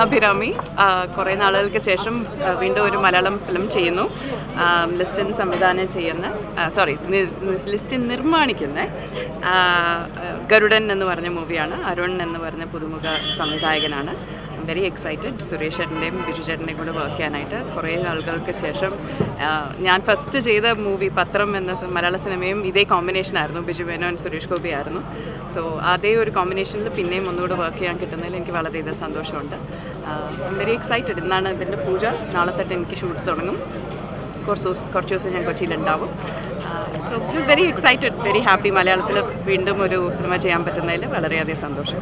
അഭിരാമി. കുറേ നാളുകൾക്ക് ശേഷം വീണ്ടും ഒരു മലയാളം ഫിലിം ചെയ്യുന്നു. ലിസ്റ്റിൻ സംവിധാനം ചെയ്യുന്ന ലിസ്റ്റിൻ നിർമ്മാണിക്കുന്ന ഗരുഡൻ എന്ന് പറഞ്ഞ മൂവിയാണ്. അരുൺ എന്ന് പറഞ്ഞ പുതുമുഖ സംവിധായകനാണ്. Very excited. സുരേഷ് ചേട്ടൻ്റെയും ബിജു ചേട്ടൻ്റെയും കൂടെ വർക്ക് ചെയ്യാനായിട്ട് കുറേ നാളുകൾക്ക് ശേഷം. ഞാൻ ഫസ്റ്റ് ചെയ്ത മൂവി പത്രം എന്ന മലയാള സിനിമയും ഇതേ കോമ്പിനേഷനായിരുന്നു. ബിജു മേനോൻ സുരേഷ് ഗോപി ആയിരുന്നു. സോ അതേ ഒരു കോമ്പിനേഷനിൽ പിന്നെയും ഒന്നുകൂടെ വർക്ക് ചെയ്യാൻ കിട്ടുന്നതിൽ എനിക്ക് വളരെയധികം സന്തോഷമുണ്ട്. Very excited. ഇന്നാണ് ഇതിൻ്റെ പൂജ. നാളെ തൊട്ട് എനിക്ക് ഷൂട്ട് തുടങ്ങും. കുറച്ച് ദിവസം ഞാൻ കൊച്ചിയിലുണ്ടാവും. So just very excited, very happy. മലയാളത്തിൽ വീണ്ടും ഒരു സിനിമ ചെയ്യാൻ പറ്റുന്നതിൽ വളരെയധികം സന്തോഷം.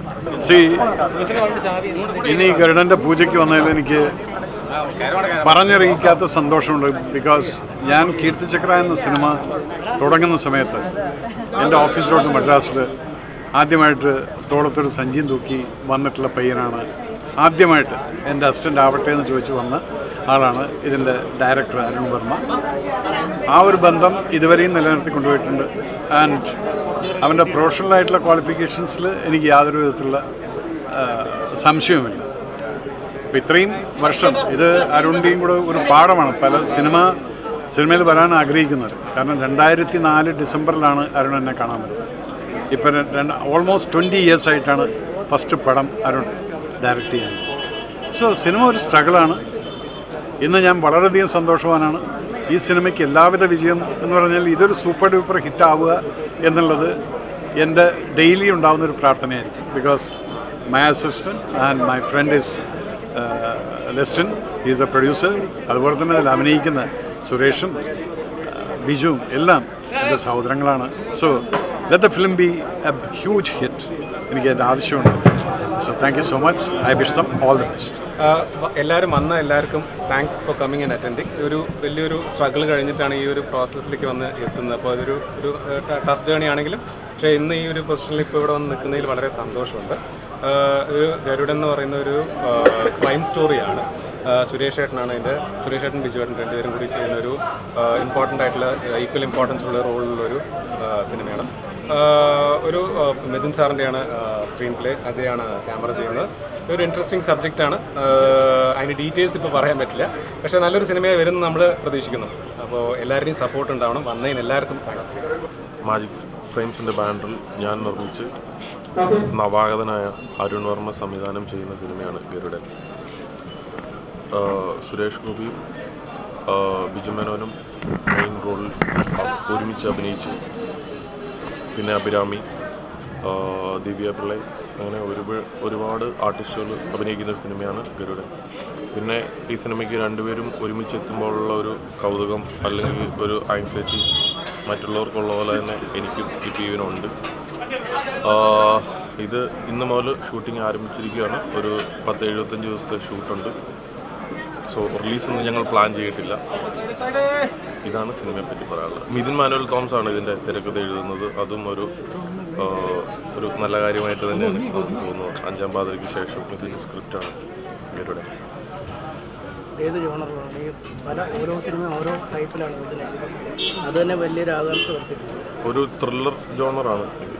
ഇനി ഗരുഡൻ്റെ പൂജയ്ക്ക് വന്നതിൽ എനിക്ക് പറഞ്ഞറിയിക്കാത്ത സന്തോഷമുണ്ട്. ബിക്കോസ് ഞാൻ കീർത്തിചക്ര എന്ന സിനിമ തുടങ്ങുന്ന സമയത്ത് എൻ്റെ ഓഫീസിലോട്ട് മദ്രാസിൽ ആദ്യമായിട്ട് തോളത്തൊരു സഞ്ചിയും തൂക്കി വന്നിട്ടുള്ള പയ്യനാണ്. ആദ്യമായിട്ട് എൻ്റെ അസിസ്റ്റൻ്റ് ആവട്ടെ എന്ന് ചോദിച്ചു വന്ന ആളാണ് ഇതിൻ്റെ ഡയറക്ടർ അരുൺ വർമ്മ. ആ ഒരു ബന്ധം ഇതുവരെയും നിലനിർത്തി കൊണ്ടുപോയിട്ടുണ്ട്. ആൻഡ് അവൻ്റെ പ്രൊഫഷണലായിട്ടുള്ള ക്വാളിഫിക്കേഷൻസിൽ എനിക്ക് യാതൊരു വിധത്തിലുള്ള സംശയവുമില്ല. അപ്പോൾ ഇത്രയും വർഷം ഇത് അരുണിൻ്റെയും കൂടെ ഒരു പാഠമാണ് പല സിനിമയിൽ വരാൻ ആഗ്രഹിക്കുന്നത്. കാരണം 2004 ഡിസംബറിലാണ് അരുൺ എന്നെ കാണാൻ പറ്റുന്നത്. ഇപ്പം ഓൾമോസ്റ്റ് 20 years ആയിട്ടാണ് ഫസ്റ്റ് പടം അരുൺ ഡയറക്റ്റ് ചെയ്യുന്നത്. സോ സിനിമ ഒരു സ്ട്രഗിളാണ്. ഇന്ന് ഞാൻ വളരെയധികം സന്തോഷവാനാണ്. ഈ സിനിമയ്ക്ക് എല്ലാവിധ വിജയം എന്ന് പറഞ്ഞാൽ ഇതൊരു സൂപ്പർ ഡ്യൂപ്പർ ഹിറ്റാവുക എന്നുള്ളത് എൻ്റെ ഡെയിലി ഉണ്ടാകുന്നൊരു പ്രാർത്ഥനയായിരിക്കും. Because my assistant and my friend is Listin, is a producer. അതുപോലെ തന്നെ അതിൽ അഭിനയിക്കുന്ന സുരേഷും ബിജുവും എല്ലാം എൻ്റെ സഹോദരങ്ങളാണ്. So let the film be a huge hit. എനിക്ക് അതിൻ്റെ ആവശ്യമുണ്ട്. So thank you so much. I wish them all the best. എല്ലാവരും വന്ന എല്ലാവർക്കും thanks for coming and attending. ഒരു വലിയൊരു സ്ട്രഗിൾ കഴിഞ്ഞിട്ടാണ് ഈ ഒരു പ്രോസസ്സിലേക്ക് വന്ന് എത്തുന്നത്. അപ്പോൾ അതൊരു ടഫ് ജേണി ആണെങ്കിലും പക്ഷേ ഇന്ന് ഈ ഒരു പൊസിഷനിൽ ഇപ്പോൾ ഇവിടെ വന്ന് നിൽക്കുന്നതിൽ വളരെ സന്തോഷമുണ്ട്. ഒരു ഗരുഡൻ എന്ന് പറയുന്ന ഒരു ക്രൈം സ്റ്റോറിയാണ്. സുരേഷ് ഏട്ടനാണ് സുരേഷ് ഏട്ടൻ ബിജു ഏട്ടൻ രണ്ടുപേരും കൂടി ചെയ്യുന്ന ഒരു ഇമ്പോർട്ടൻ്റ് ആയിട്ടുള്ള ഈക്വൽ ഇമ്പോർട്ടൻസ് ഉള്ള റോളിലുള്ളൊരു സിനിമയാണ്. ഒരു മിഥുൻ സാറിൻ്റെയാണ് സ്ക്രീൻ പ്ലേ, അജയാണ് ക്യാമറ ചെയ്യുന്നത്. ഒരു ഇൻട്രസ്റ്റിംഗ് സബ്ജക്റ്റാണ്. അതിൻ്റെ ഡീറ്റെയിൽസ് ഇപ്പോൾ പറയാൻ പറ്റില്ല. പക്ഷേ നല്ലൊരു സിനിമയെ വരുമെന്ന് നമ്മൾ പ്രതീക്ഷിക്കുന്നു. അപ്പോൾ എല്ലാവരുടെയും സപ്പോർട്ട് ഉണ്ടാവണം. വന്നതിന് എല്ലാവർക്കും താങ്ക്സ്. മാജിക് ഫ്രെയിംസിൻ്റെ ബാനറിൽ ഞാൻ നിർമ്മിച്ച് നവാഗതനായ അരുൺ വർമ്മ സംവിധാനം ചെയ്യുന്ന സിനിമയാണ് ഗരുഡൻ. സുരേഷ് ഗോപിയും ബിജു മേനോനും മെയിൻ റോളിൽ ഒരുമിച്ച് അഭിനയിച്ചു. പിന്നെ അഭിരാമി, ദിവ്യ പിള്ളൈ, അങ്ങനെ ഒരുപാട് ആർട്ടിസ്റ്റുകൾ അഭിനയിക്കുന്ന സിനിമയാണ് ഗരുഡൻ. പിന്നെ ഈ സിനിമയ്ക്ക് രണ്ടുപേരും ഒരുമിച്ച് എത്തുമ്പോഴുള്ള ഒരു കൗതുകം അല്ലെങ്കിൽ ഒരു ആങ്സൈറ്റി മറ്റുള്ളവർക്കുള്ള പോലെ തന്നെ എനിക്കും ഈ ടീമിനുണ്ട്. ഇത് ഇന്ന് മുതൽ ഷൂട്ടിംഗ് ആരംഭിച്ചിരിക്കുകയാണ്. ഒരു 10-75 ദിവസത്തെ ഷൂട്ടുണ്ട്. സോ റിലീസൊന്നും ഞങ്ങൾ പ്ലാൻ ചെയ്തിട്ടില്ല. ഇതാണ് സിനിമയെപ്പറ്റി പറയാനുള്ളത്. മിഥുൻ മാനുവൽ തോമസ് ആണ് ഇതിൻ്റെ തിരക്കഥ എഴുതുന്നത്. അതും ഒരു നല്ല കാര്യമായിട്ട് തന്നെയാണ് തോന്നുന്നത്. 5-ാം പാതിരയ്ക്ക് ശേഷം ഇതിൻ്റെ സ്ക്രിപ്റ്റാണ് ഗരുഡൻ. ഏത് ജോണറിലാണ് ഈ ഓരോ സിനിമ ഓരോ ടൈപ്പിലാണ് അത് തന്നെ വലിയൊരു ആകാംക്ഷ വർദ്ധിക്കുന്നത്. ഒരു ത്രില്ലർ ജോണറാണ്.